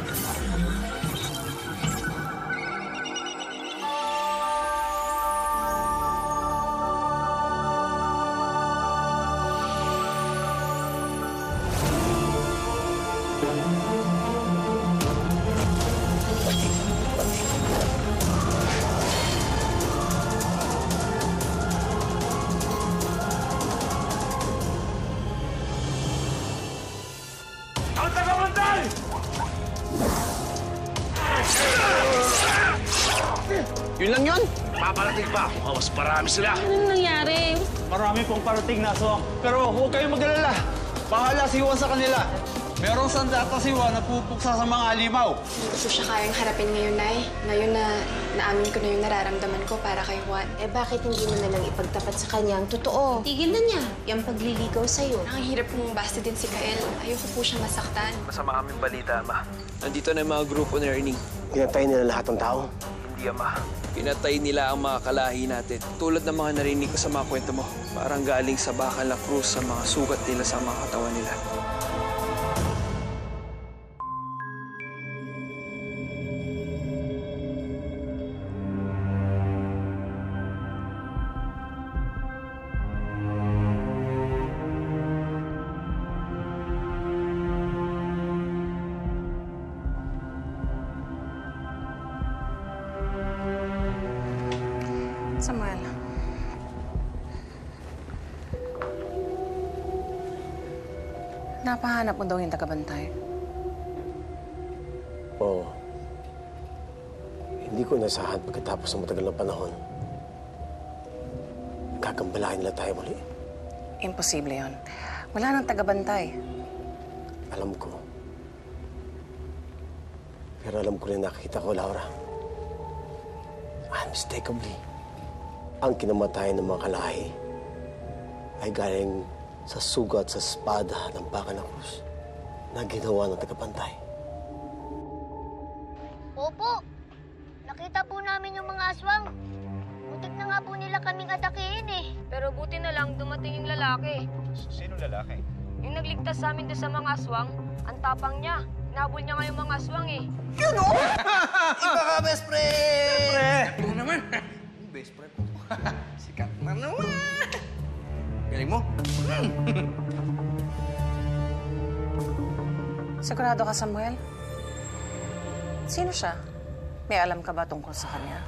Ang Tagabantay! Yun lang yun? Paparating pa. Mas marami sila. Anong nangyari? Marami pong parating na aswang. Pero huwag kayong mag-alala. Bahala si Juan sa kanila. Merong sandata si Juan na pupuksa sa mga alimaw. Hindi ko siya kayang harapin ngayon, Nay. Ngayon na naamin ko na yung nararamdaman ko para kay Juan. Eh bakit hindi mo na lang ipagtapat sa kanya ang totoo? Tigil na niya yung pagliligaw sa'yo. Ang hirap kong basta din si Kael. Ayoko po siya masaktan. Masama kaming balita, Ma. Nandito na yung mga grupo ni Ernie. Pinatay nila lahat ng tao? Hindi, Ama. Pinatay nila ang mga kalahi natin. Tulad ng mga narinig ko sa mga kwento mo. Parang galing sa Juan Dela Cruz sa mga sugat nila sa mga katawan nila. Samuel. Napahanap mo daw yung Tagabantay? Oo. Hindi ko nasahan pagkatapos ng matagal na panahon. Kakambalain nila tayo muli. Imposible yun. Wala nang Tagabantay. Alam ko. Pero alam ko rin nakita ko, Laura. Unmistakably. Ang kinamatayan ng mga kalahi ay galing sa sugat sa espada ng Juan Dela Cruz na ginawa ng Tagabantay. Opo. Nakita po namin yung mga aswang. Muntik na nga po nila kaming atakihin eh. Pero buti na lang dumating yung lalaki. Sino lalaki? Yung nagligtas sa amin doon sa mga aswang, ang tapang niya. Hinabol niya nga yung mga aswang eh. Yun o! Iba ka, best friend! Pre! Ito naman. Best friend ko. Sikat na naman. Galing mo. Sigurado ka, Samuel? Sino siya? May alam ka ba tungkol sa kanya?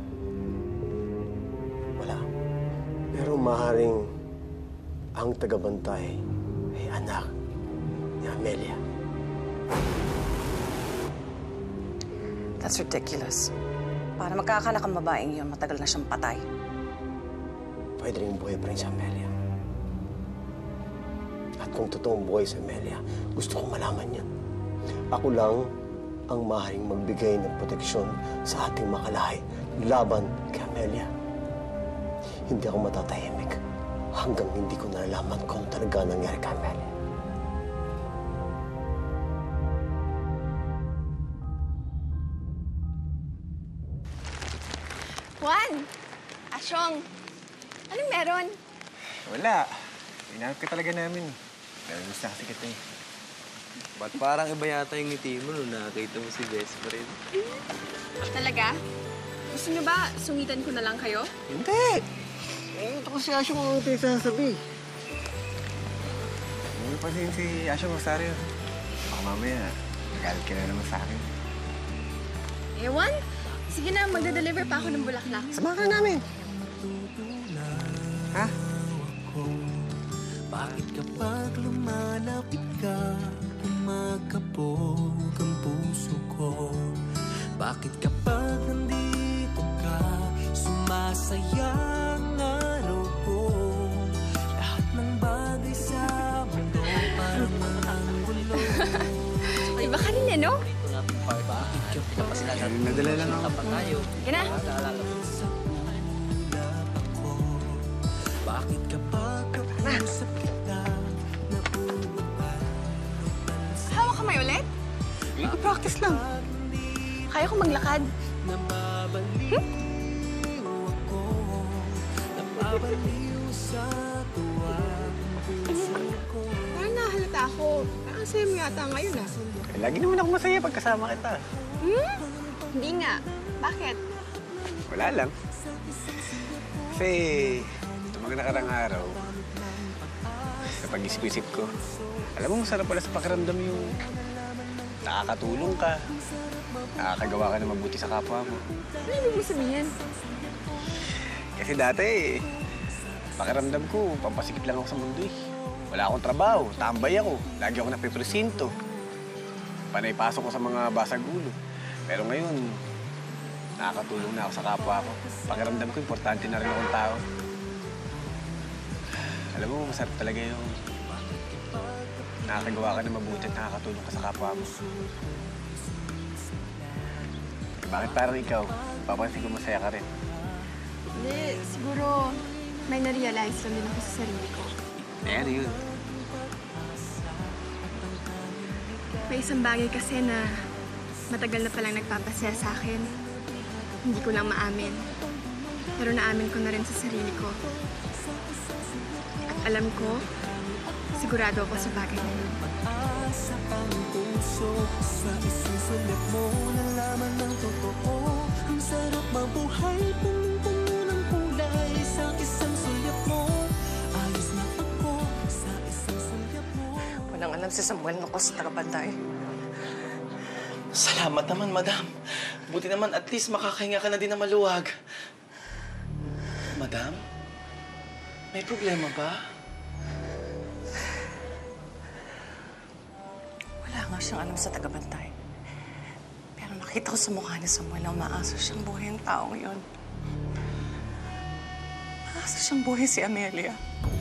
Wala. Pero maaaring ang Tagabantay ay anak ni Amelia. That's ridiculous. Para magkakanak ang babaeng yun, matagal na siyang patay. Pwede rin buhay pa rin si Amelia. At kung totoong buhay si Amelia, gusto kong malaman yan. Ako lang ang maaaring magbigay ng proteksyon sa ating mga kalahi laban kay Amelia. Hindi ako matatahimik hanggang hindi ko nalalaman kung talaga nangyari kay Amelia. Juan! Asyong! Anong meron? Wala. Hinanap ka talaga namin. Namiss na kasi kita eh. Ba't parang iba yata yung ngiti mo nung nakakita mo si best friend? Talaga? Gusto niyo ba sungitan ko na lang kayo? Hindi! Ito ko si Asyong ang pinagsasabi. Hindi pa din si Asyong Rosario. Baka mamaya, nagalit ka na naman sa akin. Ewan? Sige na, magde-deliver pa ako ng bulaklak. Samahan ka namin! Ha? Bakit kapag lumalapit ka, kumakabog ang puso ko? Bakit kapag nandito ka, sumasaya ang araw ko? Lahat ng bagay sa mundo parang ang gulo. Iba ka rin, ano? Nadala lang ako. Sige na. Bakit kapag kausap kita, Hawak kamay ulit? Practice lang. Kaya ko maglakad. nababaliw ako, nababaliw sa tuwa ang puso ko. Parang nahalata ako. Parang saya mo yata ngayon, ah. Lagi naman ako masaya pagkasama kita. Hindi nga. Bakit? Wala lang. Kasi, ito mga nakarang araw, sa pag-isip-isip ko, alam mo, masarap pala sa pakiramdam yung nakakatulong ka, nakakagawa ka na mabuti sa kapwa mo. Ano ibig mo sabihin? Kasi dati, pakiramdam ko, pampasikip lang ako sa mundo eh. Wala akong trabaho, tambay ako, lagi ako napipresinto. Panay pasok ko sa mga basag ulo. Pero ngayon, nakakatulong na ako sa kapwa ko. Pakiramdam ko, importante na rin akong tao. Alam mo, masarap talaga yung nakakagawa ka na mabuti at nakakatulong ka sa kapwa mo. Bakit parang ikaw? Papansin ko masaya ka rin. Hindi, siguro may na-realize lang din ako sa sarili ko. Ano yun? May isang bagay kasi na matagal na palang nagpapasaya sa akin. Hindi ko lang maamin. Pero naamin ko na rin sa sarili ko. At alam ko, sigurado ako sa bagay na yun. Sa ang puso, sa isang sulit mo, nalaman ng totoo. Ang sarap mabuhay, punong-puno ng kulay. Sa isang sulit mo, ayos na ako. Sa isang sulit mo. Walang alam si Samuel nung ko sa Tagabantay. Salamat naman, madam. Buti naman, at least makakahinga ka na din na maluwag. Madam? May problema ba? Wala nga siyang alam sa Tagabantay. Pero nakita ko sa mukha ni Samuel na umaasa siyang buhay ang taong yun. Umaasa siyang buhay si Amelia.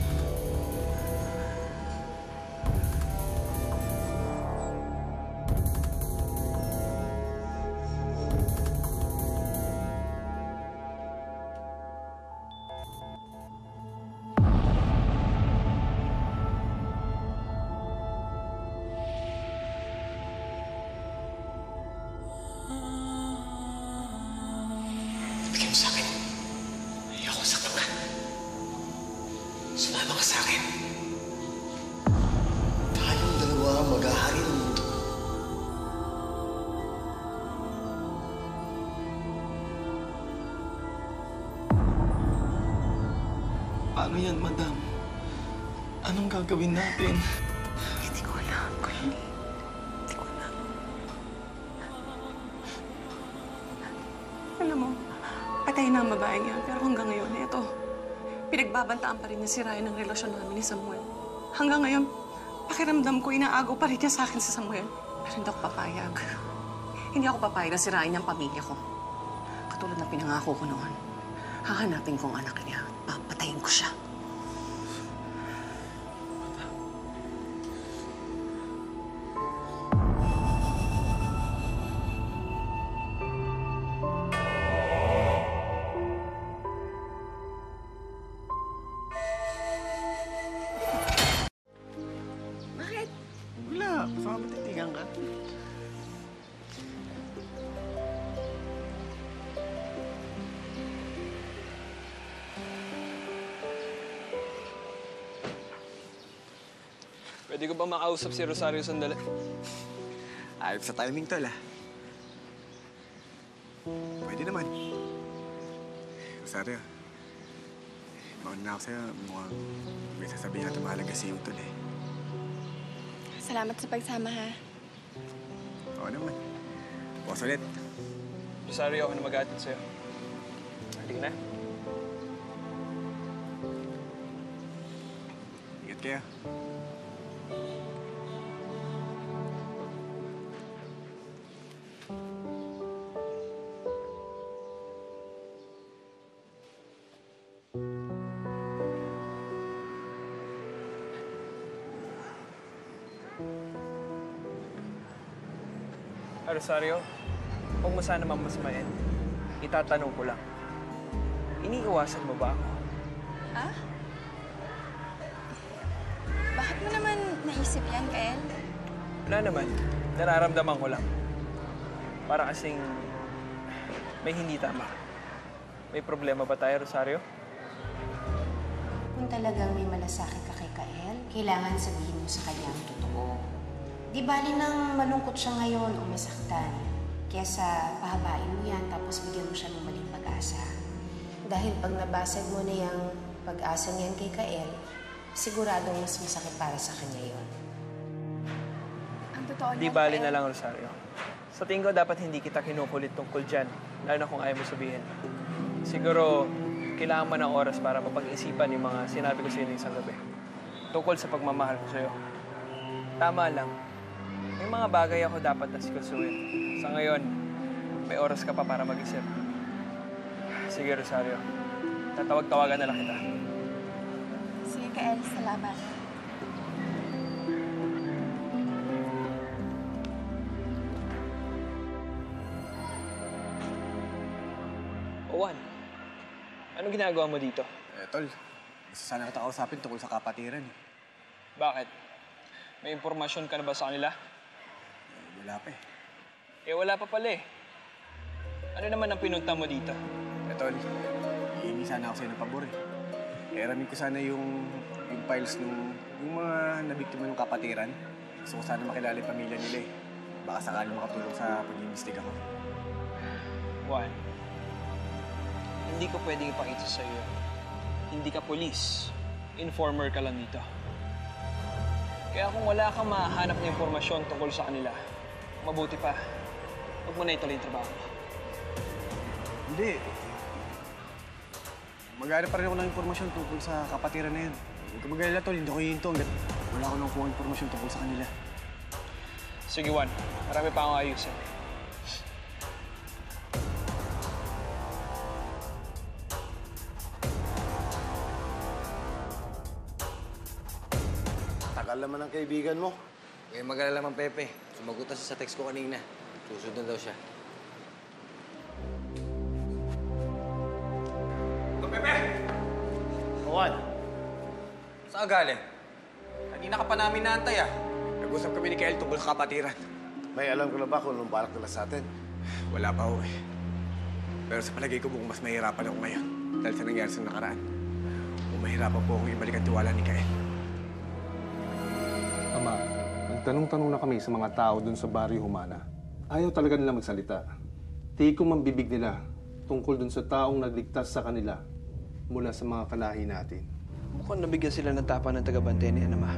Bigyan mo sa akin. Ayoko saktan ka. Sumama ka sa akin. Tayong dalawa ang mag-ahari ng mundo. Paano yan, madam? Anong gagawin natin? Hindi ko alam, Kael. Hindi ko alam. Alam mo, patay na ang babaeng yan. Pero hanggang ngayon, ito, pinagbabantaan pa rin niya si Ryan ng relasyon namin ni Samuel. Hanggang ngayon, pakiramdam ko, inaagaw pa rin niya sa akin si Samuel. Pero hindi ako papayag. Hindi ako papayag na sirain niya ang pamilya ko. Katulad ng pinangako ko noon. Hahanapin ko ang anak niya at papatayin ko siya. Wala, kasama matitigan ka. Pwede ko ba makausap si Rosario sandali? Ayos sa timing, tol, ah. Pwede naman. Rosario, mauna na ako sa'yo. Mukhang may sasabihin natin mahalaga si yung tol, eh. Salamat sa pagsama, ha? Oo naman. Bukas ulit. Rosario, ako na mag-aatid sa'yo. Halika na. Ingat kayo. Rosario, huwag mo sana mamasmain. Itatanong ko lang. Iniiwasan mo ba ako? Ah? Bakit mo naman naisip yan, Kael? Wala naman. Nararamdaman ko lang. Para kasing may hindi tama. May problema ba tayo, Rosario? Kung talagang may malasakit ka kay Kael, kailangan sabihin mo sa kanya ang totoo. Di bali nang malungkot siya ngayon o masaktan. Kesa pahabain mo yan tapos bigyan mo siya ng maling pag-asa. Dahil pag nabasag mo na yung pag-asa niyan kay Kael, siguradong mas masakit para sa kanya yun. Ang totoo Di bali na lang, Rosario. Sa tingin ko, dapat hindi kita kinukulit tungkol dyan, lalo na kung ayaw mo sabihin. Siguro, kailangan mo ng oras para mapag-isipan yung mga sinabi ko sa'yo ng isang gabi. Tungkol sa pagmamahal ko sa'yo. Tama lang. May mga bagay ako dapat na sikasuin. Sa ngayon, may oras ka pa para mag-isip. Sige, Rosario. Tatawag-tawagan na lang kita. Sige, Kael. Salamat. Juan, anong ginagawa mo dito? Tol, gusto sana kita kausapin tungkol sa kapatiran. Bakit? May impormasyon ka na ba sa kanila? Wala pa Wala pa pala eh. Ano naman ang pinunta mo dito? Tol, hihingi sana ako sa'yo ng pabor Aramin ko sana yung files yung mga nabiktima ng kapatiran. Gusto ko sana makilala yung pamilya nila Baka sakali makatulong sa pag-iimbestiga ko. Juan, hindi ko pwedeng ipakita sa'yo. Hindi ka polis. Informer ka lang dito. Kaya kung wala kang mahanap na impormasyon tungkol sa kanila, mabuti pa, huwag mo na ituloy yung trabaho mo. Hindi. Mag-aarap pa rin ako ng impormasyon tungkol sa kapatiran na yan. Huwag ka mag-alala, Tol. Hindi ko hihinto hanggat wala ko nang kuha impormasyon tungkol sa kanila. Sige, Juan. Marami pa akong ayusin. Tagal naman ang kaibigan mo. Mag-alala naman, Pepe. Sumagot na siya sa text ko kanina. Susunod na daw siya. Pepe! Juan! Saan galing? Kanina ka pa namin naantay, Nag-usap kami ni Kael tungkol sa kapatiran. May alam ko na ba kung anong balak nila sa atin? Wala pa ho Pero sa palagay ko mukhang mas mahirapan ako ngayon dahil sa nangyari sa nakaraan. Kung mahirapan po akong ibalik ang tiwala ni Kael. Ama, nagtanong-tanong na kami sa mga tao dun sa Barrio Humana. Ayaw talaga nila magsalita. Tikom ang bibig nila tungkol dun sa taong nagligtas sa kanila mula sa mga kalahi natin. Mukhang nabigyan sila ng tapa ng Tagabantay ni Ama.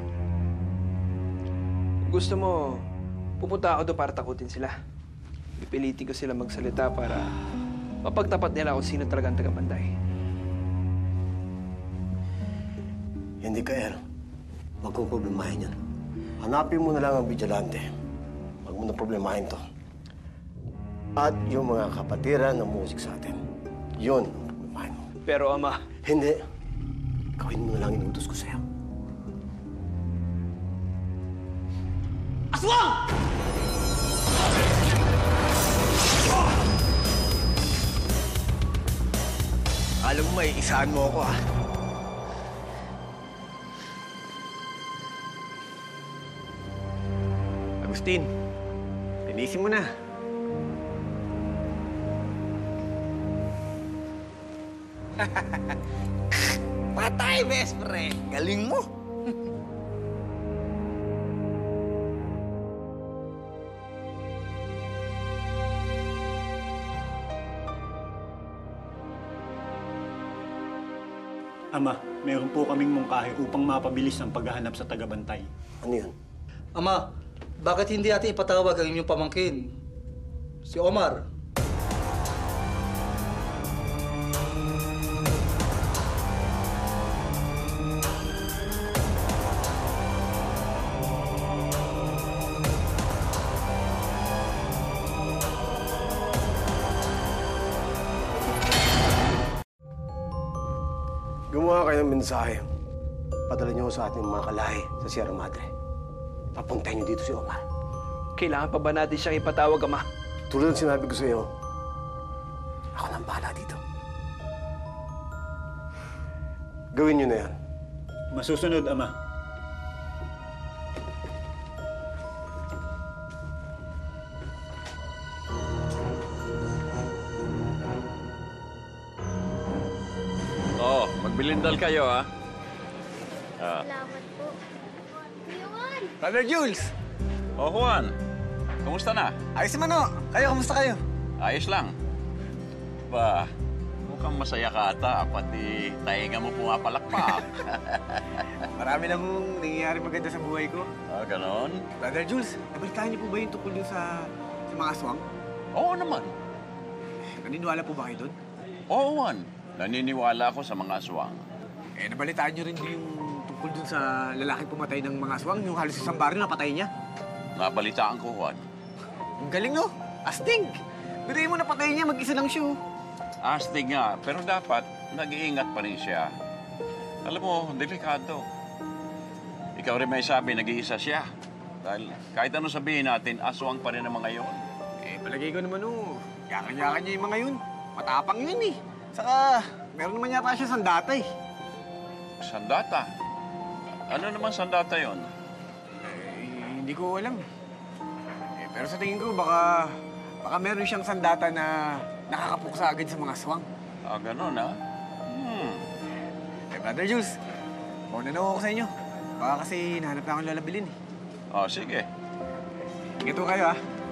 Gusto mo, pupunta ako doon para takutin sila. Pipilitin ko sila magsalita para mapagtapat nila kung sino talagang Tagabantay. Hindi, Kael. Huwag kong problemahin yan. Hanapin mo na lang ang vigilante. Huwag mo na problemahin to. At yung mga kapatiran na musik sa atin. Yun ang problemahin mo. Pero, Ama... Hindi. Gawin mo na lang inutos ko sa'yo. Aswang! Alam mo, may isaan mo ako, Agustin, linisin mo na. Patay, best pre! Galing mo! Ama, meron po kaming mungkahi upang mapabilis ang paghahanap sa tagabantay. Ano yun? Ama, bakit hindi natin ipatawag ang inyong pamangkin? Si Omar. Gumawa kayo ng mensahe. Padala niyo sa ating mga kalahi sa Sierra Madre. Papuntahin niyo dito si Omar. Kailangan pa ba natin siyang ipatawag, Ama? Tulad ng sinabi ko sa iyo, ako nang bahala dito. Gawin niyo na yan. Masusunod, Ama. Magbilindal kayo, ha? Salamat po. Brother Jules! Oh, Juan. Kumusta na? Ayos naman o. Kayo, kamusta kayo? Ayos lang. Ba, mukhang masaya ka ata. Pati tainga mo pumapalakpak. Marami na mong nangyayari maganda sa buhay ko. Ah, ganon? Brother Jules, nabalitaan niyo po ba yung tungkol dun sa mga aswang? Oo naman. Naniniwala po ba kayo doon? Oo, Juan. Naniniwala ako sa mga aswang. Nabalitaan niyo rin yung tungkol dun sa lalaking pumatay ng mga aswang, yung halos isang baril na patay niya. Nabalitaan ko, Juan. Ang galing, no? Astig! Biruin mo na patay niya, mag-isa lang siya. Astig nga, pero dapat nag-iingat pa rin siya. Alam mo, delikado. Ikaw rin may sabi, nag-iisa siya. Dahil kahit ano sabihin natin, aswang pa rin ang mga yun. Palagay ko naman, yakan-yakan niya yung mga yun. Matapang yun, eh. Saka, meron naman yata siya sandata, eh. Sandata? Ano naman sandata yun? Hindi ko alam. Pero sa tingin ko, baka meron siyang sandata na nakakapuksa agad sa mga aswang. Ah, ganun, ha? Brother Jules, mauna na ako sa inyo. Baka kasi nahanap na akong lalabilin, eh. Oh, sige. Ingat po kayo, ha?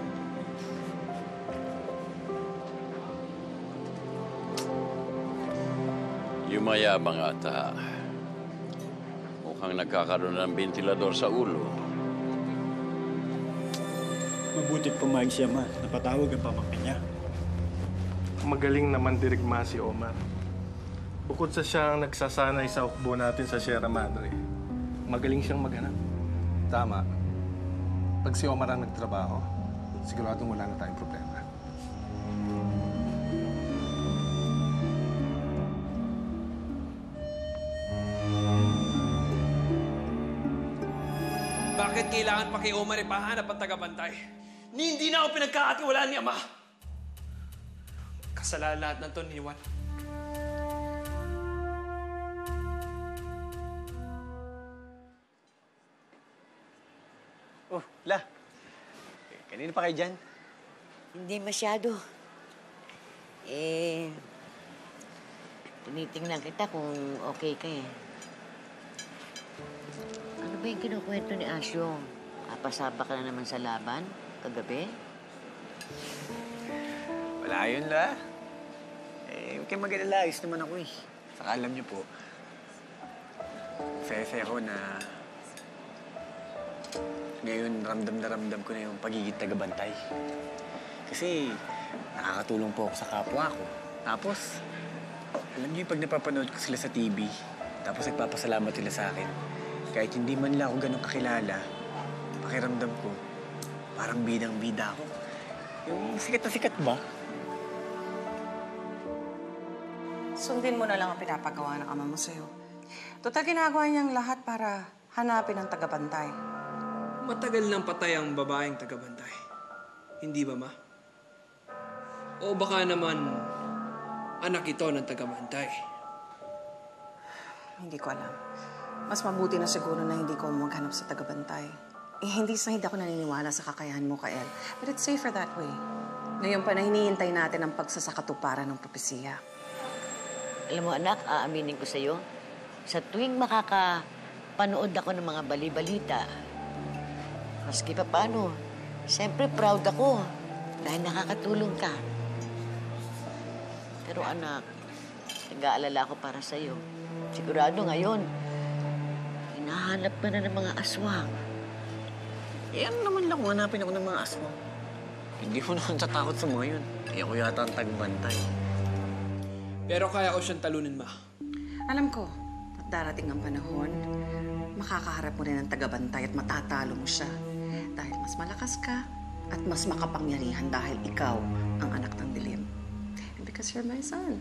Yumayabang ata. Mukhang nagkakaroon ng ventilador sa ulo. Mabutit pumayag siya, Ma. Napatawag ang pamangkin niya. Magaling naman dirigma si Omar. Bukod sa siyang nagsasanay sa hukbo natin sa Sierra Madre, magaling siyang maghanap. Tama. Pag si Omar ang nagtrabaho, siguradong wala na tayong problema. Bakit kailangan pa kay Omar ipahanap ang tagabantay? Hindi na ako pinagkakatiwalaan ni Ama. Kasalanan lahat ng to ni Juan. Oh, La. Kanina pa kayo dyan? Hindi masyado. Tinitingnan kita kung okay ka eh. Ano ba yung kinukwento ni Asyong? Kapasaba ka na naman sa laban kagabi? Wala yun, La. Huwag kayong mag-alala. Ayos naman ako, eh. Saka alam niyo po, saya-saya ko na ngayon ramdam na ramdam ko na yung pagiging tagabantay. Kasi nakakatulong po ako sa kapwa ko. Tapos, alam niyo, pag napapanood ko sila sa TV, tapos nagpapasalamat sila sa akin, kahit hindi man lang ako ganun kakilala, pakiramdam ko, parang bidang-bida ako. Yung sikat na sikat ba? Sundin mo na lang ang pinapagawa ng ama mo sa'yo. Total, ginagawa niyang lahat para hanapin ang tagabantay. Matagal nang patay ang babaeng tagabantay. Hindi ba, Ma? O baka naman, anak ito ng tagabantay. Hindi ko alam. Mas mabuti na siguro na hindi ko maghanap sa tagabantay. Hindi ako naniniwala sa kakayahan mo, Kael. But it's safer that way. Ngayon pa na hinihintay natin ang pagsasakatuparan ng propesiya. Alam mo, anak, aaminin ko sa'yo, sa tuwing makakapanood ako ng mga bali-balita, maski pa paano, siyempre proud ako dahil nakakatulong ka. Pero anak, nag-aalala ako para sa'yo. Sigurado ngayon, hinahanap ka na ng mga aswang. Ano naman lang kung hanapin ako ng mga aswang? Hindi ko naman tatakot sa mga yun. Ako yata ang tagbantay. Pero kaya ko siyang talunin, Ma. Alam ko, at darating ang panahon, makakaharap mo rin ang tagabantay at matatalo mo siya. Dahil mas malakas ka at mas makapangyarihan dahil ikaw ang anak ng dilim. And because you're my son.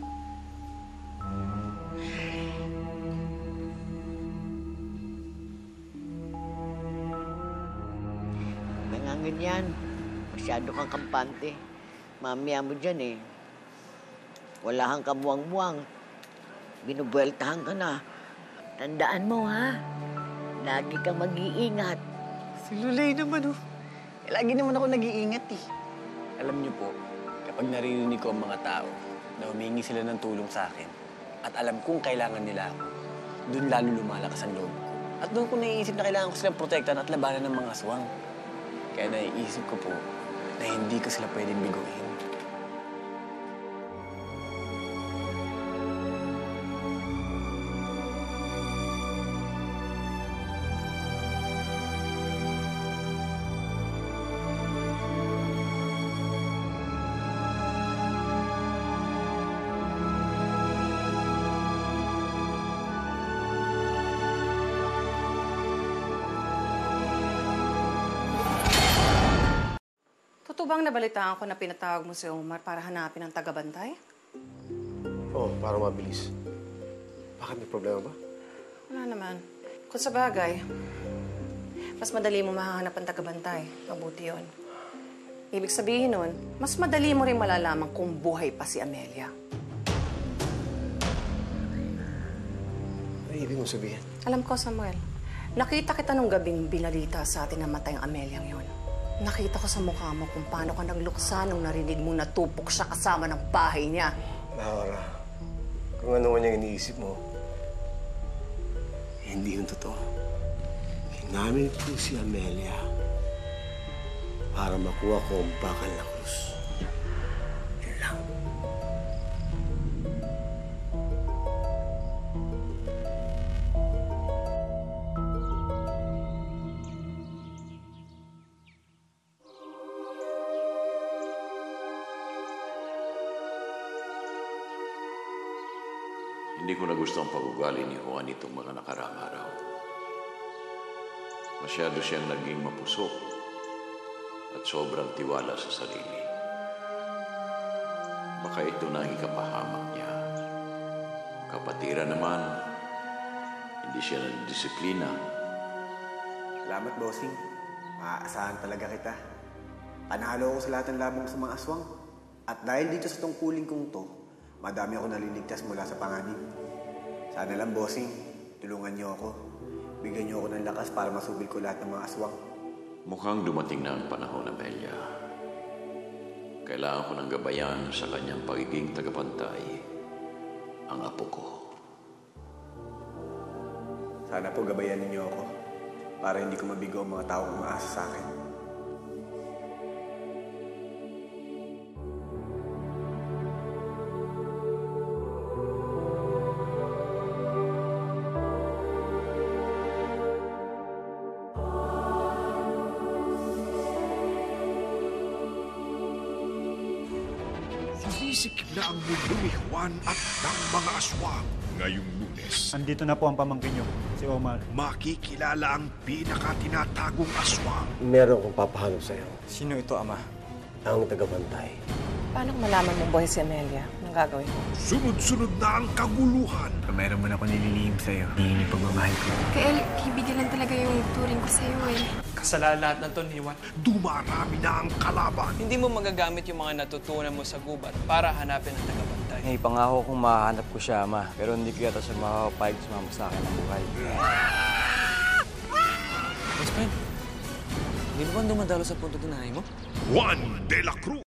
Nanganganyan. Masyado kang kampante. Mamaya mo dyan eh. Wala kang kamuwang-muwang. Binubueltahan ka na. Tandaan mo, ha? Lagi kang mag-iingat. Si Lulay naman, lagi naman ako nag-iingat, eh. Alam niyo po, kapag naririnig ko ang mga tao na humingi sila ng tulong sa akin at alam kong kailangan nila ako, doon lalo lumalakas ang loob ko. At doon ko naiisip na kailangan ko silang protektahan at labanan ng mga aswang. Kaya naiisip ko po na hindi ko sila pwedeng biguin. Totoo bang nabalitaan ko na pinatawag mo si Omar para hanapin ang tagabantay? Oo, para mabilis. Bakit may problema ba? Wala naman. Kung sa bagay, mas madali mo mahahanap ang tagabantay. Mabuti yun. Ibig sabihin nun, mas madali mo rin malalaman kung buhay pa si Amelia. Ano ibig mong sabihin? Alam ko, Samuel. Nakita kita nung gabing binalita sa atin na matay ang Amelia yun. Nakita ko sa mukha mo kung paano ka nagluksa nung narinig mo natupok siya kasama ng bahay niya. Laura, kung ano man yung iniisip mo, hindi yung totoo. Hinamit ko si Amelia para makuha ko ang bakal na krus. Yun lang. Hindi ko na gusto ang pag-ugali ni Juan itong mga nakaraang araw. Masyado siyang naging mapusok at sobrang tiwala sa sarili. Baka ito na ang ikapahamak niya. Kapatiran naman, hindi siya nagdisiplina. Salamat, bossing. Maaasahan talaga kita. Panalo ako sa lahat ng labong sa mga aswang. At dahil dito sa tungkulin kong to, madami ako naliligtas mula sa panganib. Sana lang, bossing, tulungan niyo ako. Bigyan niyo ako ng lakas para masubil ko lahat ng mga aswang. Mukhang dumating na ang panahon, Amelia. Kailangan ko ng gabayan sa kanyang pagiging tagapantay, ang apo ko. Sana po gabayan niyo ako para hindi ko mabigo ang mga taong umaasa sa akin. Sinisikip na ang mundo ni Juan at ng mga aswang. Ngayong Lunes, Andito na po ang pamangkin niyo, si Omar. makikilala ang pinakatinatagong aswang. Meron akong papahanap sa'yo. Sino ito, Ama? Ang tagabantay. Paano kung malaman mong buhay si Amelia? Anong gagawin mo? Sunod-sunod na ang kaguluhan. Meron mo na ako nililihim sa'yo. Hindi yung pagmamahal ko. Kael, kaibigan lang talaga yung turing ko sa'yo eh. Kasalanan lahat ng to ni Juan. Dumarami na ang kalaban. Hindi mo magagamit yung mga natutunan mo sa gubat para hanapin ang tagabantay. Hey, pangako kong mahanap ko siya, Ama. Pero hindi ko yata siya makakapayag sumama sa akin ng buhay. Best friend, hindi mo ba dumadalo sa punto tinanay mo? Juan Dela Cruz.